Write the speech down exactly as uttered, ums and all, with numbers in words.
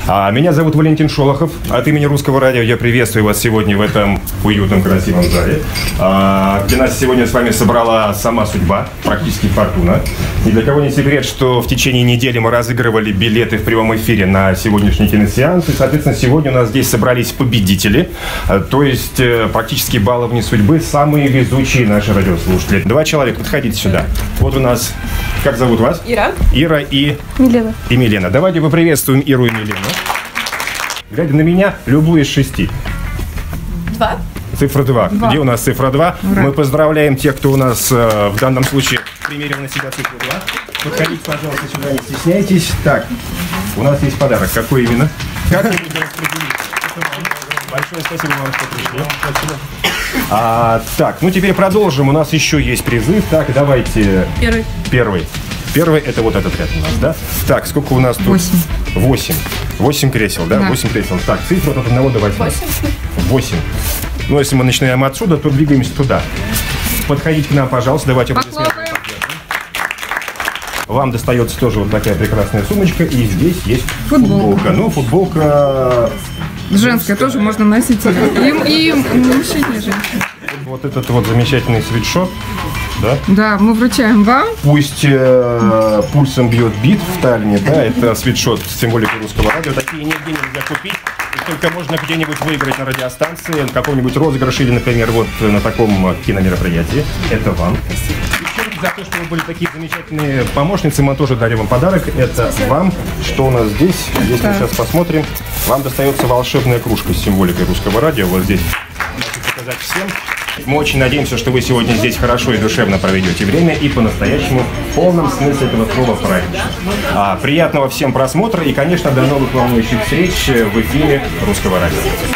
А, меня зовут Валентин Шолохов. От имени Русского радио я приветствую вас сегодня в этом уютном, красивом зале. А, где нас сегодня с вами собрала сама судьба, практически фортуна. Ни для кого не секрет, что в течение недели мы разыгрывали билеты в прямом эфире на сегодняшний киносеанс. И, соответственно, сегодня у нас здесь собрались победители, то есть практически баловни судьбы, самые везучие наши радиослушатели. Два человека, подходите сюда. Вот у нас, как зовут вас? Ира. Ира и... Милена. И Милена. Давайте поприветствуем Иру и Милену. Глядя на меня, любую из шести. Два. Цифра два. два. Где у нас цифра два? Ура. Мы поздравляем тех, кто у нас э, в данном случае примерил на себя цифру два. Подходите, пожалуйста, сюда, не стесняйтесь. Так, у нас есть подарок. Какой именно? Как мы будем распределить? Большое спасибо вам, что пришли. Спасибо. А, так, ну теперь продолжим. У нас еще есть призыв. Так, давайте... Первый. Первый. Первый – это вот этот ряд у нас, да? Так, сколько у нас тут? Восемь. Восемь. Восемь кресел, да? Восемь да. кресел. Так, цифра от одного до восьми. Восемь. Восемь. Ну, если мы начинаем отсюда, то двигаемся туда. Подходите к нам, пожалуйста, давайте аплодисменты. Вам достается тоже вот такая прекрасная сумочка, и здесь есть футболка. футболка. Ну, футболка... Женская тоже можно носить. И, и мужчине, женщине. Вот этот вот замечательный свитшот. Да? Да, мы вручаем вам. Пусть э, пульсом бьет бит в Таллине, да, это свитшот с символикой Русского радио. Такие нигде нельзя купить. Их только можно где-нибудь выиграть на радиостанции, на каком-нибудь розыгрыше или, например, вот на таком киномероприятии. Это вам. И за то, что вы были такие замечательные помощницы, мы тоже дарим вам подарок. Это вам. Что у нас здесь? Если да. мы сейчас посмотрим, вам достается волшебная кружка с символикой Русского радио. Вот здесь. Хочу показать всем. Мы очень надеемся, что вы сегодня здесь хорошо и душевно проведете время и по-настоящему в полном смысле этого слова празднично. А, приятного всем просмотра и, конечно, до новых волнующих встреч в эфире Русского радио.